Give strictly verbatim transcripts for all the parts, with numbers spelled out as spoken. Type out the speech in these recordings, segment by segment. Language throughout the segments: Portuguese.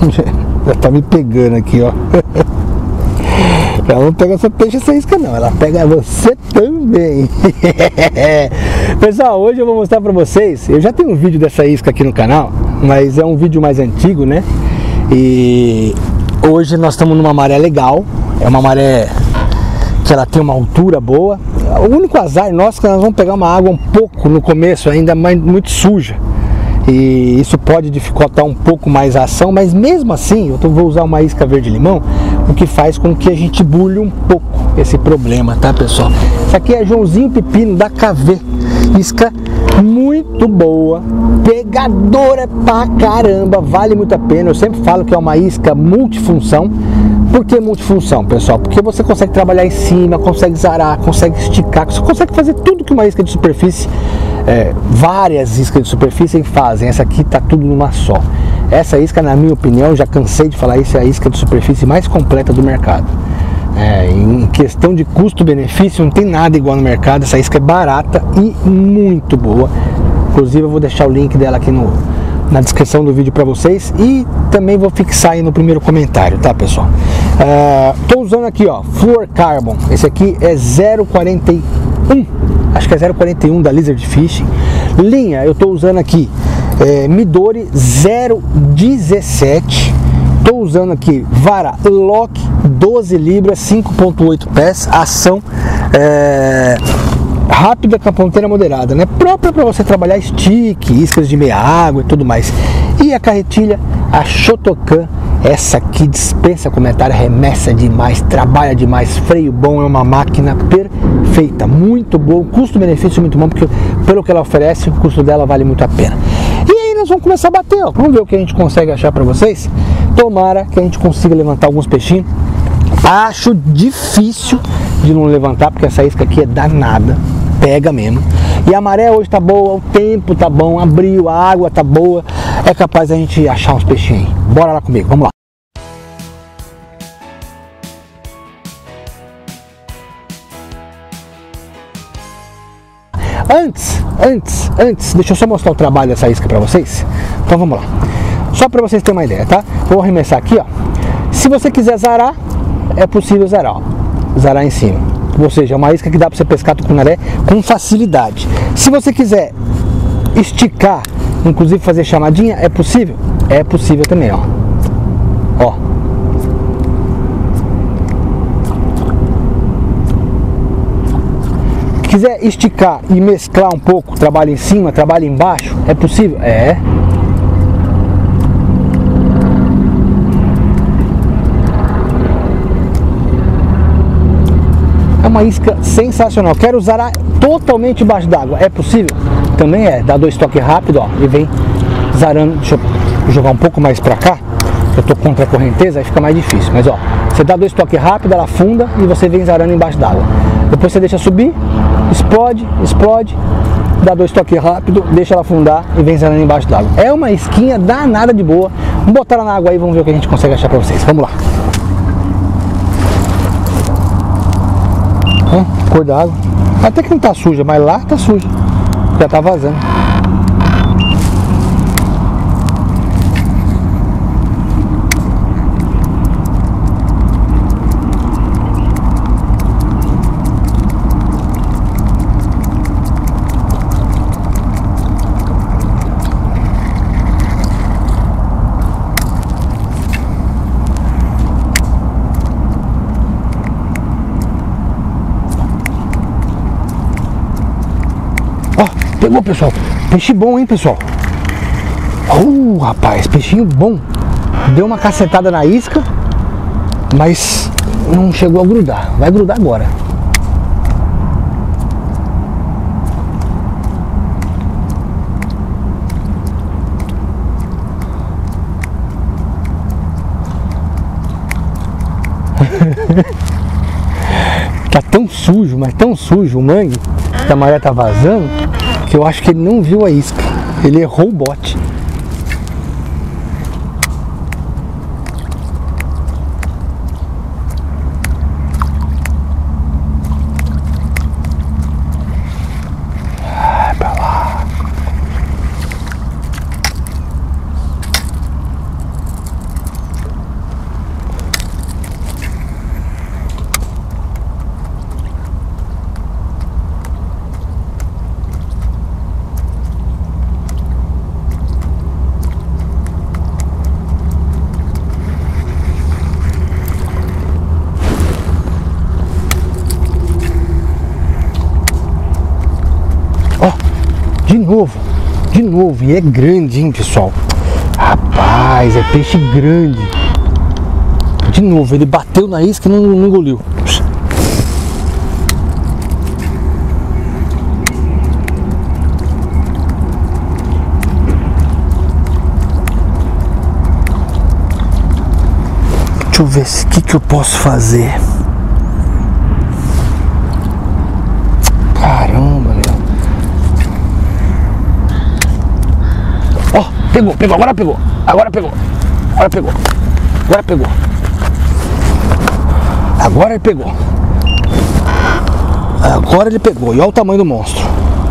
Já tá me pegando aqui, ó. Ela não pega só peixe essa isca não, ela pega você também. Pessoal, hoje eu vou mostrar pra vocês. Eu já tenho um vídeo dessa isca aqui no canal, mas é um vídeo mais antigo, né? E hoje nós estamos numa maré legal. É uma maré que ela tem uma altura boa. O único azar nosso é que nós vamos pegar uma água um pouco no começo, ainda mais muito suja. E isso pode dificultar um pouco mais a ação, mas mesmo assim, eu vou usar uma isca verde-limão, o que faz com que a gente bulhe um pouco esse problema, tá, pessoal? Isso aqui é Joãozinho Pepino da K V, isca muito boa, pegadora pra caramba, vale muito a pena. Eu sempre falo que é uma isca multifunção. Por que multifunção, pessoal? Porque você consegue trabalhar em cima, consegue zarar, consegue esticar, você consegue fazer tudo que uma isca de superfície, é, várias iscas de superfície fazem. Essa aqui tá tudo numa só. Essa isca, na minha opinião, já cansei de falar isso, é a isca de superfície mais completa do mercado. É, em questão de custo-benefício, não tem nada igual no mercado. Essa isca é barata e muito boa. Inclusive eu vou deixar o link dela aqui no, na descrição do vídeo para vocês, e também vou fixar aí no primeiro comentário, tá, pessoal? Estou uh, usando aqui, ó, Fluorocarbon. Esse aqui é zero quarenta e um, acho que é zero quarenta e um da Lizard Fishing. Linha, eu estou usando aqui é, Midori zero dezessete. Estou usando aqui vara Lock doze libras, cinco ponto oito pés, ação é, rápida com a ponteira moderada, né? Própria para você trabalhar stick, iscas de meia água e tudo mais. E a carretilha, a Shotokan, essa aqui dispensa comentário, remessa demais, trabalha demais, freio bom, é uma máquina perfeita, muito bom, custo-benefício muito bom, porque pelo que ela oferece, o custo dela vale muito a pena. E aí nós vamos começar a bater, ó. Vamos ver o que a gente consegue achar para vocês. Tomara que a gente consiga levantar alguns peixinhos. Acho difícil de não levantar, porque essa isca aqui é danada, pega mesmo. E a maré hoje tá boa, o tempo tá bom, abriu, a água tá boa, é capaz a gente achar uns peixinhos aí. Bora lá comigo, vamos lá. Antes, antes, antes, deixa eu só mostrar o trabalho dessa isca pra vocês. Então vamos lá. Só pra vocês terem uma ideia, tá? Vou arremessar aqui, ó. Se você quiser zarar, é possível zarar, ó. Zarar em cima. Ou seja, é uma isca que dá pra você pescar tucunaré com facilidade. Se você quiser esticar, inclusive fazer chamadinha, é possível? É possível também, ó. Ó. Quiser esticar e mesclar um pouco, trabalho em cima, trabalho embaixo, é possível? É. É uma isca sensacional. Quero usar totalmente embaixo d'água, é possível? Também é. Dá dois toques rápido, ó, e vem zarando. Deixa eu jogar um pouco mais pra cá. Eu tô contra a correnteza, aí fica mais difícil. Mas ó, você dá dois toques rápido, ela afunda e você vem zarando embaixo d'água. Depois você deixa subir, explode, explode, dá dois toques rápido, deixa ela afundar e vem zarando embaixo d'água. É uma isquinha danada de boa. Vamos botar ela na água aí, vamos ver o que a gente consegue achar pra vocês. Vamos lá. Cor da água, até que não tá suja, mas lá tá suja, já tá vazando. Ó, pegou, pessoal. Peixe bom, hein, pessoal. Uh, rapaz, peixinho bom. Deu uma cacetada na isca, mas não chegou a grudar. Vai grudar agora. Tá tão sujo, mas tão sujo o mangue, que a maré tá vazando, que eu acho que ele não viu a isca. Ele errou o bote. Vai pra lá. novo, de novo, e é grande, hein, pessoal. Rapaz, é peixe grande. De novo, ele bateu na isca e não, não engoliu. Deixa eu ver o que, que eu posso fazer. Caramba, meu. Ó, oh, pegou, pegou, agora pegou. Agora pegou. Agora pegou. Agora pegou. Agora ele pegou. Agora ele pegou. E olha o tamanho do monstro.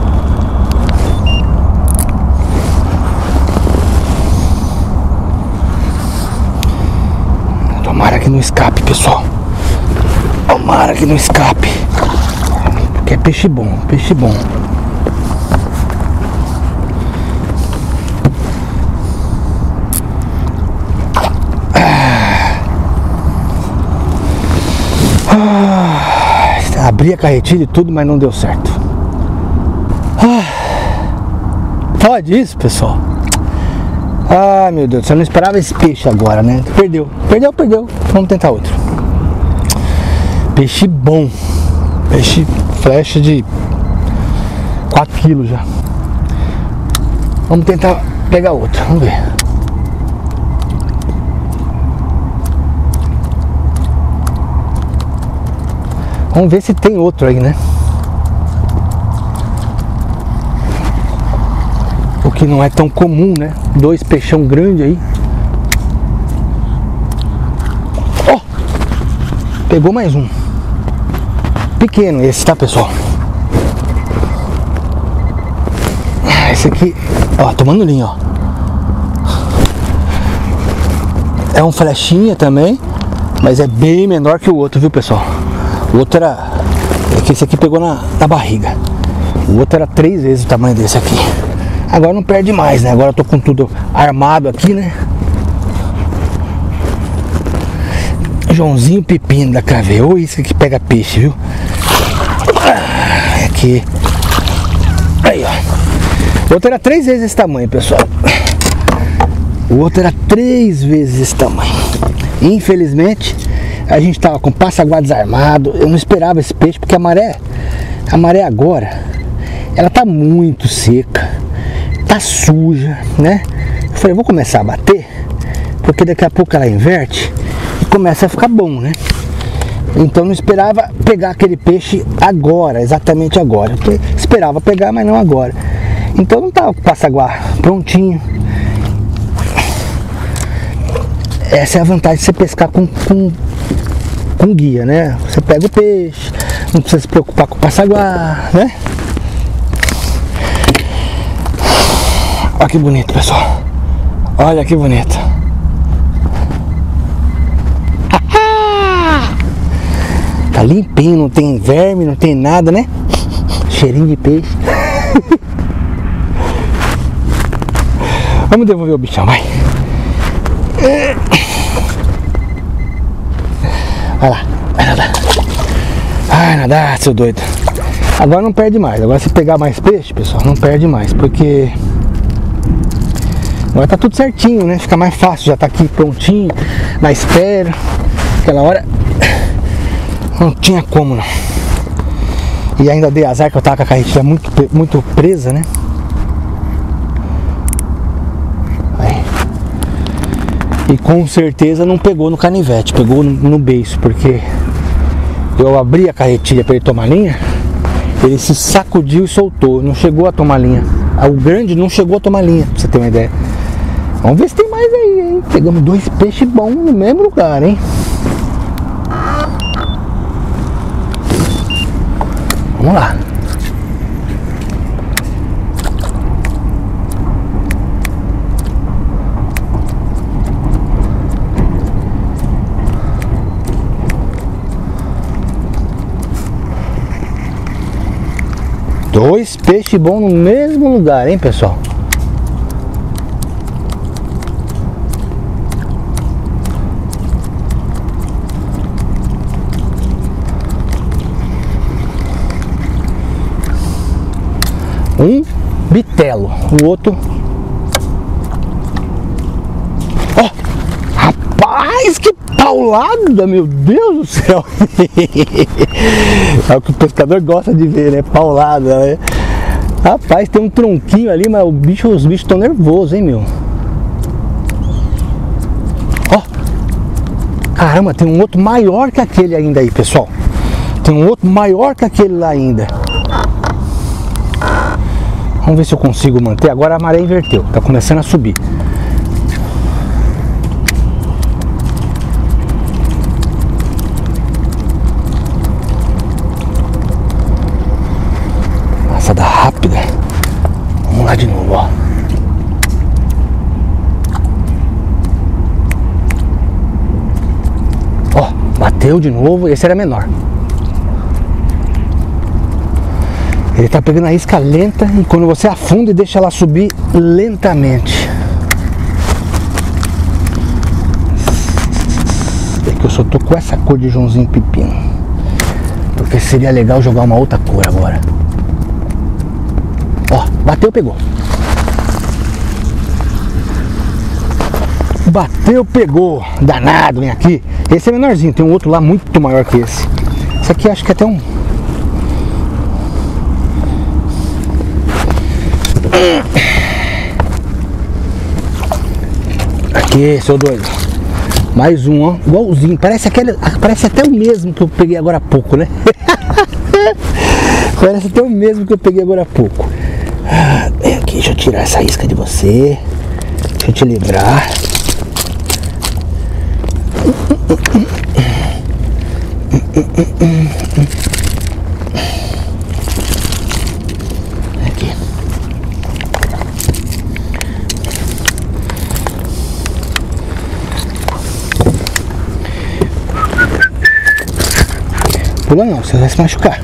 Tomara que não escape, pessoal. Tomara que não escape. Porque é peixe bom, peixe bom. Ah, abri a carretilha e tudo, mas não deu certo. Ah, pode isso, pessoal. Ah, meu Deus, eu não esperava esse peixe agora, né? Perdeu, perdeu, perdeu. Vamos tentar outro. Peixe bom. Peixe flecha de quatro quilos já. Vamos tentar pegar outro, vamos ver. Vamos ver se tem outro aí, né? O que não é tão comum, né? Dois peixão grande aí. Ó! Oh, pegou mais um. Pequeno esse, tá, pessoal? Esse aqui, ó, tomando linha, ó. É um flechinha também, mas é bem menor que o outro, viu, pessoal? O outro era... É que esse aqui pegou na, na barriga. O outro era três vezes o tamanho desse aqui. Agora não perde mais, né? Agora eu tô com tudo armado aqui, né? Joãozinho Pepino da Caveira. Ô, isso aqui pega peixe, viu? Ah, aqui. Aí, ó. O outro era três vezes esse tamanho, pessoal. O outro era três vezes esse tamanho. Infelizmente, a gente tava com passaguá desarmado. Eu não esperava esse peixe, porque a maré, a maré agora, ela tá muito seca. Tá suja, né? Eu falei, vou começar a bater, porque daqui a pouco ela inverte e começa a ficar bom, né? Então não esperava pegar aquele peixe agora, exatamente agora. Eu esperava pegar, mas não agora. Então não tava com o passaguá prontinho. Essa é a vantagem de você pescar com, com, com guia, né? Você pega o peixe, não precisa se preocupar com o passaguá, né? Olha que bonito, pessoal. Olha que bonito. Tá limpinho, não tem verme, não tem nada, né? Cheirinho de peixe. Vamos devolver o bichão, vai. Vai lá, vai nadar. Vai nadar, seu doido. Agora não perde mais. Agora se pegar mais peixe, pessoal, não perde mais, porque agora tá tudo certinho, né? Fica mais fácil, já tá aqui prontinho, na espera. Aquela hora não tinha como, não. E ainda dei azar que eu tava com a carretilha muito, muito presa, né? Aí. E com certeza não pegou no canivete, pegou no, no beiço, porque eu abri a carretilha para ele tomar linha, ele se sacudiu e soltou, não chegou a tomar linha. O grande não chegou a tomar linha, pra você ter uma ideia. Vamos ver se tem mais aí, hein? Pegamos dois peixes bons no mesmo lugar, hein? Vamos lá. Dois peixes bons no mesmo lugar, hein, pessoal? Um bitelo. O outro... Ó! Rapaz, que paulada, meu Deus do céu! É o que o pescador gosta de ver, né? Paulada, né? Rapaz, tem um tronquinho ali, mas o bicho, os bichos estão nervosos, hein, meu? Ó! Caramba, tem um outro maior que aquele ainda aí, pessoal. Tem um outro maior que aquele lá ainda. Vamos ver se eu consigo manter. Agora a maré inverteu, tá começando a subir. Passada rápida. Vamos lá de novo, ó. Ó, bateu de novo. Esse era menor. Ele tá pegando a isca lenta e quando você afunda e deixa ela subir lentamente. É que eu só tô com essa cor de Joãozinho Pepino. Porque seria legal jogar uma outra cor agora. Ó, bateu, pegou. Bateu, pegou. Danado, vem aqui. Esse é menorzinho, tem um outro lá muito maior que esse. Esse aqui acho que é até um... Aqui, seu doido. Mais um, ó. Igualzinho. Parece aquele. Parece até o mesmo que eu peguei agora há pouco, né? Parece até o mesmo que eu peguei agora há pouco. Ah, vem aqui, deixa eu tirar essa isca de você. Deixa eu te livrar. Aqui. Pula não, você vai se machucar.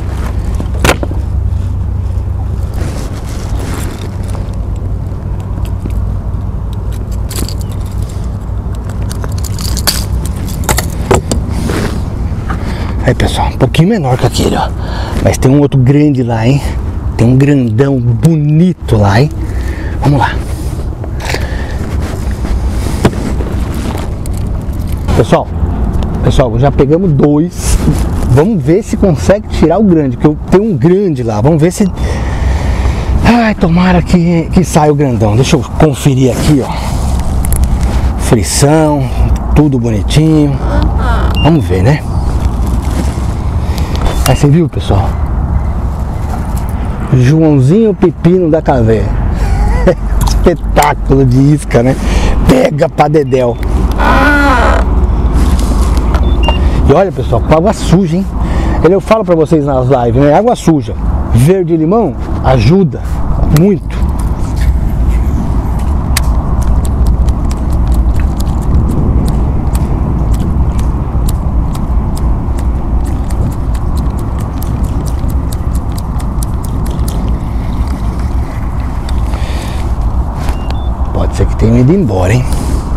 Aí, pessoal, um pouquinho menor que aquele, ó. Mas tem um outro grande lá, hein? Tem um grandão bonito lá, hein? Vamos lá. Pessoal, pessoal, já pegamos dois. Vamos ver se consegue tirar o grande, porque eu tenho um grande lá. Vamos ver se... Ai, tomara que, que saia o grandão. Deixa eu conferir aqui, ó. Frição, tudo bonitinho. Vamos ver, né? Aí você viu, pessoal? Joãozinho Pepino da Caverna. Espetáculo de isca, né? Pega pra dedéu. E olha, pessoal, com água suja, hein? Eu falo pra vocês nas lives, né? Água suja, verde e limão ajuda muito. Pode ser que tenha ido embora, hein?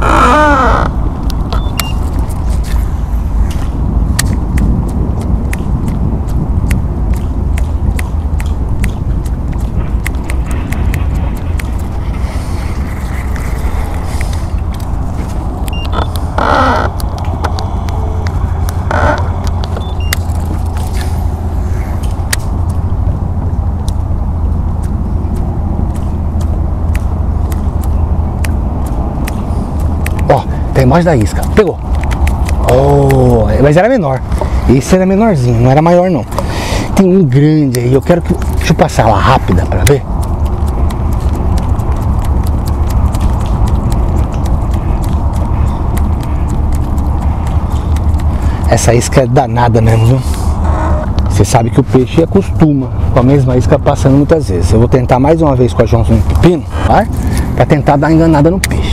Tem mais da isca. Pegou. Oh, mas era menor. Esse era menorzinho, não era maior não. Tem um grande aí. Eu quero que... Deixa eu passar lá rápida pra ver. Essa isca é danada mesmo, viu? Você sabe que o peixe acostuma com a mesma isca passando muitas vezes. Eu vou tentar mais uma vez com a Joãozinho Pepino, tá? Pra tentar dar uma enganada no peixe.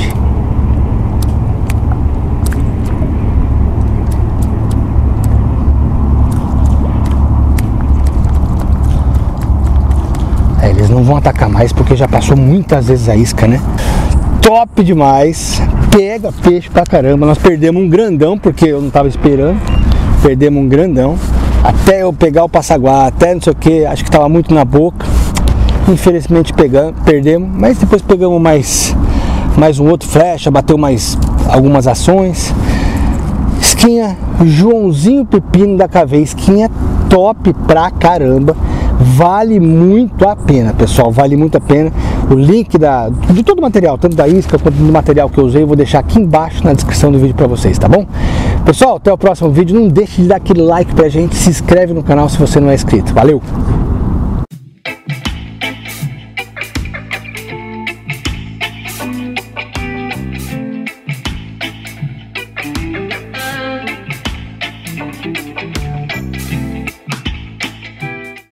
Eles não vão atacar mais porque já passou muitas vezes a isca, né? Top demais. Pega peixe pra caramba. Nós perdemos um grandão porque eu não tava esperando. Perdemos um grandão. Até eu pegar o passaguá, até não sei o que. Acho que tava muito na boca. Infelizmente pegamos, perdemos, mas depois pegamos mais, mais um outro flecha, bateu mais algumas ações. Isquinha Joãozinho Pepino da K V, isquinha top pra caramba, vale muito a pena, pessoal, vale muito a pena. O link da, de todo o material, tanto da isca quanto do material que eu usei, eu vou deixar aqui embaixo na descrição do vídeo pra vocês, tá bom? Pessoal, até o próximo vídeo, não deixe de dar aquele like pra gente, se inscreve no canal se você não é inscrito, valeu!